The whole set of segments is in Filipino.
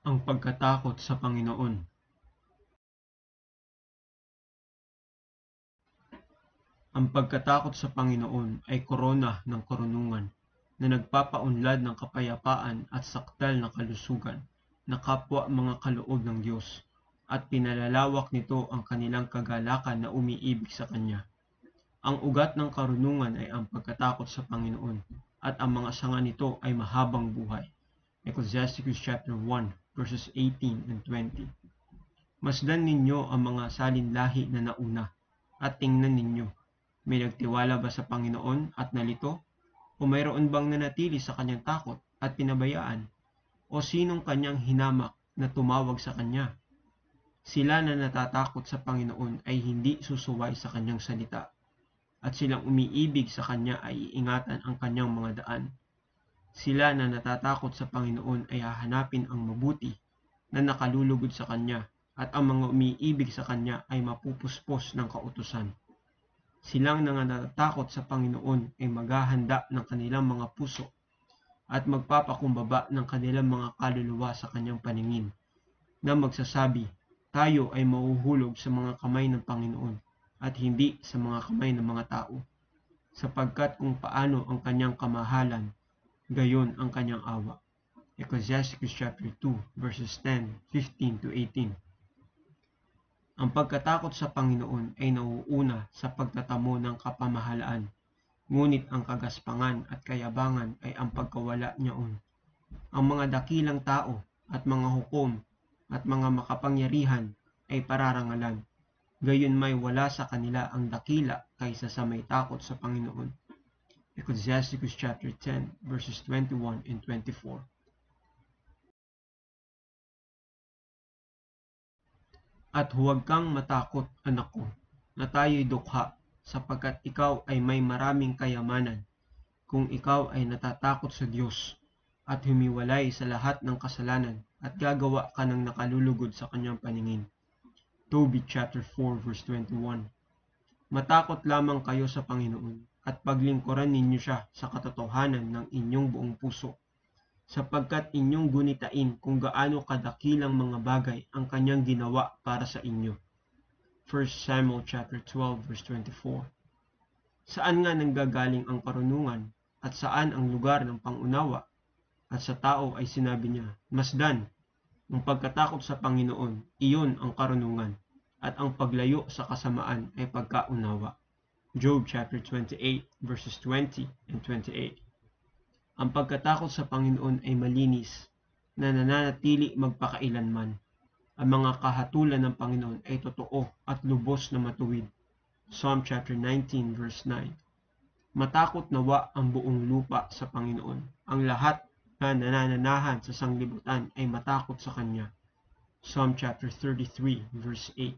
Ang pagkatakot sa Panginoon. Ang pagkatakot sa Panginoon ay korona ng karunungan na nagpapaunlad ng kapayapaan at sakdal na kalusugan na kapwa mga kaloob ng Diyos, at pinalalawak nito ang kanilang kagalakan na umiibig sa Kanya. Ang ugat ng karunungan ay ang pagkatakot sa Panginoon, at ang mga sanga nito ay mahabang buhay. Ecclesiastes chapter 1 verses 18 and 20. Masdan ninyo ang mga salinlahi na nauna, at tingnan ninyo, may nagtiwala ba sa Panginoon at nalito? O mayroon bang nanatili sa kanyang takot at pinabayaan? O sinong kanyang hinamak na tumawag sa kanya? Sila na natatakot sa Panginoon ay hindi susuway sa kanyang salita, at silang umiibig sa kanya ay iingatan ang kanyang mga daan. Sila na natatakot sa Panginoon ay hahanapin ang mabuti na nakalulugod sa kanya, at ang mga umiibig sa kanya ay mapupuspos ng kautusan. Silang natatakot sa Panginoon ay maghahanda ng kanilang mga puso at magpapakumbaba ng kanilang mga kaluluwa sa kanyang paningin, na magsasabi, tayo ay mahuhulog sa mga kamay ng Panginoon at hindi sa mga kamay ng mga tao, sapagkat kung paano ang kanyang kamahalan, gayon ang kanyang awa. Ecclesiastes chapter 2 verses 10, 15 to 18. Ang pagkatakot sa Panginoon ay nauuna sa pagtatamo ng kapamahalaan, ngunit ang kagaspangan at kayabangan ay ang pagkawala niyaon. Ang mga dakilang tao at mga hukom at mga makapangyarihan ay pararangalan, gayon may wala sa kanila ang dakila kaysa sa may takot sa Panginoon. Ecclesiastes chapter 10 verses 21 and 24. At huwag kang matakot, anak ko, na tayo'y dukha, sapagkat ikaw ay may maraming kayamanan, kung ikaw ay natatakot sa Diyos, at humiwalay sa lahat ng kasalanan, at gagawa ka ng nakalulugod sa kanyang paningin. Tobit chapter 4 verse 21. Matakot lamang kayo sa Panginoon, at paglingkuran ninyo siya sa katotohanan ng inyong buong puso, sapagkat inyong gunitain kung gaano kadakilang mga bagay ang kanyang ginawa para sa inyo. 1 Samuel chapter 12 verse 24. Saan nga nanggagaling ang karunungan, at saan ang lugar ng pangunawa? At sa tao ay sinabi niya, masdan, ang pagkatakot sa Panginoon, iyon ang karunungan, at ang paglayo sa kasamaan ay pagkaunawa. Job chapter 28 verses 20 and 28. Ang pagkatakot sa Panginoon ay malinis, na nananatili magpakailanman. Ang mga kahatulan ng Panginoon ay totoo at lubos na matuwid. Psalm chapter 19 verse 9. Matakot nawa ang buong lupa sa Panginoon. Ang lahat na nanananahan sa sanglibutan ay matakot sa Kanya. Psalm chapter 33 verse 8.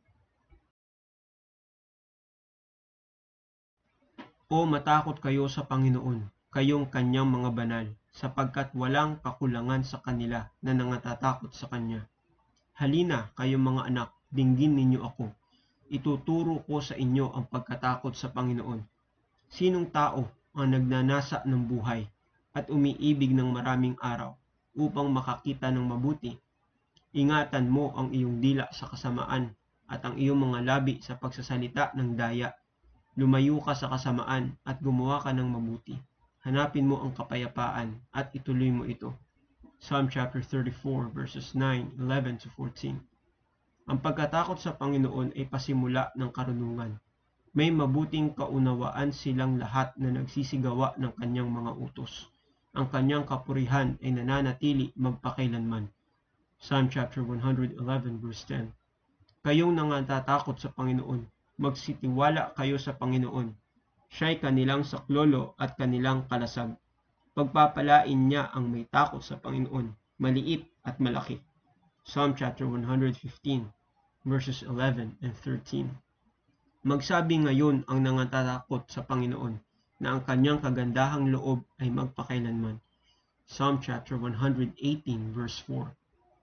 O matakot kayo sa Panginoon, kayong kanyang mga banal, sapagkat walang kakulangan sa kanila na nangatatakot sa kanya. Halina, kayong mga anak, dinggin ninyo ako. Ituturo ko sa inyo ang pagkatakot sa Panginoon. Sinong tao ang nagnanasa ng buhay at umiibig ng maraming araw upang makakita ng mabuti? Ingatan mo ang iyong dila sa kasamaan at ang iyong mga labi sa pagsasalita ng daya. Lumayo ka sa kasamaan at gumawa ka ng mabuti. Hanapin mo ang kapayapaan at ituloy mo ito. Psalm chapter 34 verses 9, 11 to 14. Ang pagkatakot sa Panginoon ay pasimula ng karunungan. May mabuting kaunawaan silang lahat na nagsisigawa ng kanyang mga utos. Ang kanyang kapurihan ay nananatili magpakailanman. Psalm chapter 111 verse 10. Kayong nangatatakot sa Panginoon, magsitiwala kayo sa Panginoon. Siya'y kanilang saklolo at kanilang kalasag. Pagpapalain niya ang may takot sa Panginoon, maliit at malaki. Psalm chapter 115 verses 11 and 13. Magsabi ngayon ang nangatatakot sa Panginoon na ang kanyang kagandahang loob ay magpakailanman. Psalm chapter 118 verse 4.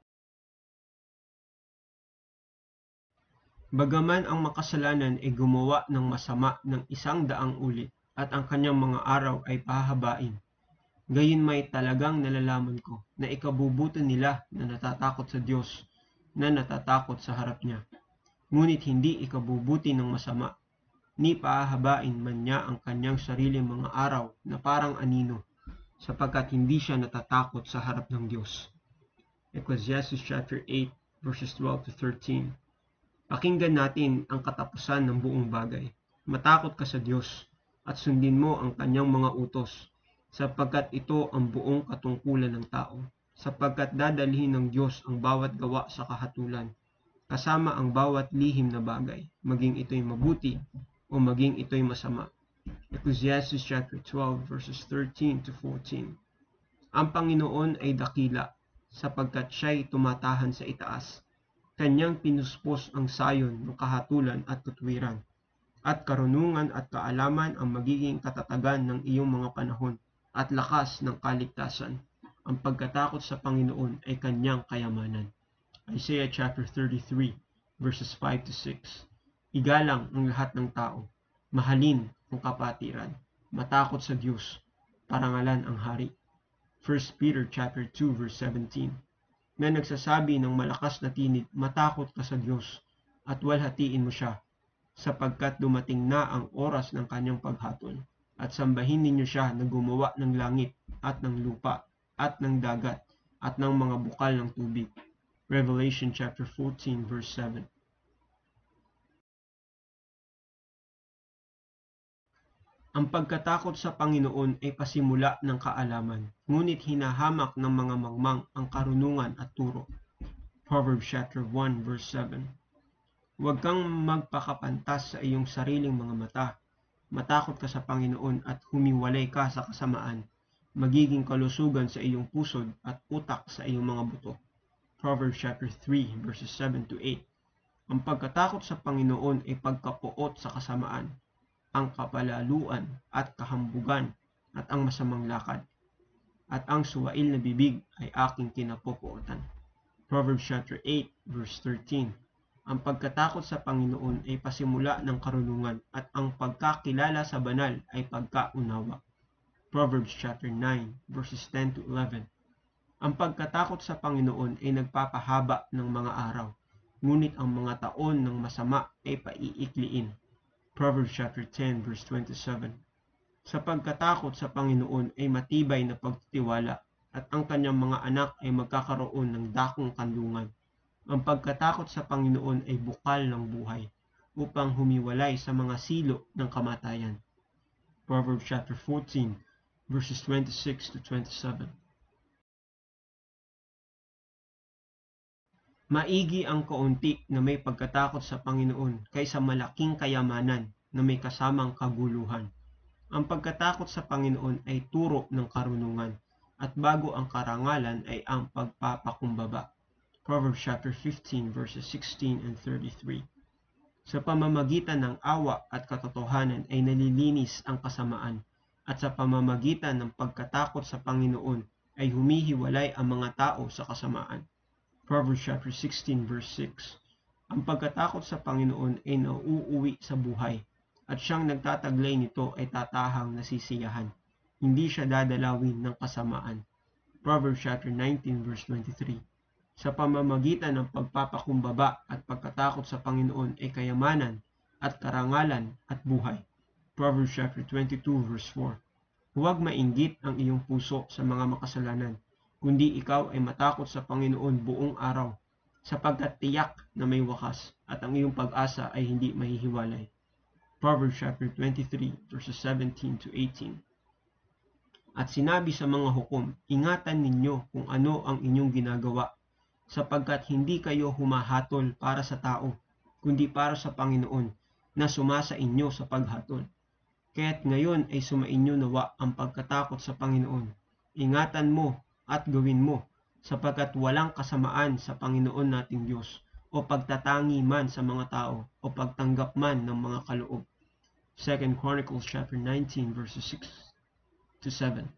Bagaman ang makasalanan ay gumawa ng masama ng 100 ulit at ang kanyang mga araw ay pahabain, Gayon may talagang nalalaman ko na ikabubuto nila na natatakot sa Diyos, na natatakot sa harap niya. Ngunit hindi ikabubuti ng masama, ni paahabain man niya ang kanyang sariling mga araw na parang anino, sapagkat hindi siya natatakot sa harap ng Diyos. Ecclesiastes chapter 8 verses 12 to 13. Pakinggan natin ang katapusan ng buong bagay. Matakot ka sa Diyos at sundin mo ang kanyang mga utos, sapagkat ito ang buong katungkulan ng tao, sapagkat dadalhin ng Diyos ang bawat gawa sa kahatulan, kasama ang bawat lihim na bagay, maging ito'y mabuti o maging ito'y masama. Ecclesiastes chapter 12 verses 13 to 14. Ang Panginoon ay dakila, sapagkat siya'y tumatahan sa itaas. Kanyang pinuspos ang sayon ng kahatulan at tutuwiran, at karunungan at kaalaman ang magiging katatagan ng iyong mga panahon, at lakas ng kaligtasan. Ang pagkatakot sa Panginoon ay kanyang kayamanan. Isaiah chapter 33 verses 5 to 6. Igalang ang lahat ng tao, mahalin ang kapatiran, matakot sa Diyos, parangalan ang hari. 1 Peter chapter 2 verse 17. Na nagsasabi ng malakas na tinig, matakot ka sa Diyos at walhatiin mo siya, sapagkat dumating na ang oras ng kanyang paghatol, at sambahin ninyo siya na gumawa ng langit at ng lupa at ng dagat at ng mga bukal ng tubig. Revelation chapter 14 verse 7. Ang pagkatakot sa Panginoon ay pasimula ng kaalaman, ngunit hinahamak ng mga mangmang ang karunungan at turo. Proverbs chapter 1 verse 7. Huwag kang magpakapantas sa iyong sariling mga mata. Matakot ka sa Panginoon at humiwalay ka sa kasamaan. Magiging kalusugan sa iyong pusod at utak sa iyong mga buto. Proverbs chapter 3 verses 7 to 8. Ang pagkatakot sa Panginoon ay pagkapuot sa kasamaan, ang kapalaluan at kahambugan at ang masamang lakad, at ang suwail na bibig ay aking kinapupuotan. Proverbs chapter 8 verse 13. Ang pagkatakot sa Panginoon ay pasimula ng karunungan, at ang pagkakilala sa banal ay pagkaunawa. Proverbs chapter 9 verses 10 to 11. Ang pagkatakot sa Panginoon ay nagpapahaba ng mga araw, ngunit ang mga taon ng masama ay paiikliin. Proverbs chapter 10 verse 27. Sa pagkatakot sa Panginoon ay matibay na pagtitiwala, at ang kanyang mga anak ay magkakaroon ng dakong kanlungan. Ang pagkatakot sa Panginoon ay bukal ng buhay, upang humiwalay sa mga silo ng kamatayan. Proverbs chapter 14 verses 26 to 27. Maigi ang kaunti na may pagkatakot sa Panginoon kaysa malaking kayamanan na may kasamang kaguluhan. Ang pagkatakot sa Panginoon ay turo ng karunungan, at bago ang karangalan ay ang pagpapakumbaba. Proverbs chapter 15 verses 16 and 33. Sa pamamagitan ng awa at katotohanan ay nalilinis ang kasamaan, at sa pamamagitan ng pagkatakot sa Panginoon ay humihiwalay ang mga tao sa kasamaan. Proverbs chapter 16 verse 6. Ang pagkatakot sa Panginoon ay nauuwi sa buhay, at siyang nagtataglay nito ay tatahang nasisiyahan. Hindi siya dadalawin ng kasamaan. Proverbs chapter 19 verse 23. Sa pamamagitan ng pagpapakumbaba at pagkatakot sa Panginoon ay kayamanan at karangalan at buhay. Proverbs chapter 22 verse 4. Huwag mainggit ang iyong puso sa mga makasalanan, kundi ikaw ay matakot sa Panginoon buong araw, sapagkat tiyak na may wakas, at ang iyong pag-asa ay hindi mahihiwalay. Proverbs chapter 23 verses 17 to 18. At sinabi sa mga hukom, ingatan ninyo kung ano ang inyong ginagawa, sapagkat hindi kayo humahatol para sa tao, kundi para sa Panginoon na sumasa inyo sa paghatol. Kaya't ngayon ay sumainyo nawa ang pagkatakot sa Panginoon. Ingatan mo at gawin mo, sapagkat walang kasamaan sa Panginoon nating Diyos, o pagtatangi man sa mga tao, o pagtanggap man ng mga kaloob. 2 Chronicles chapter 19 verses 6 to 7.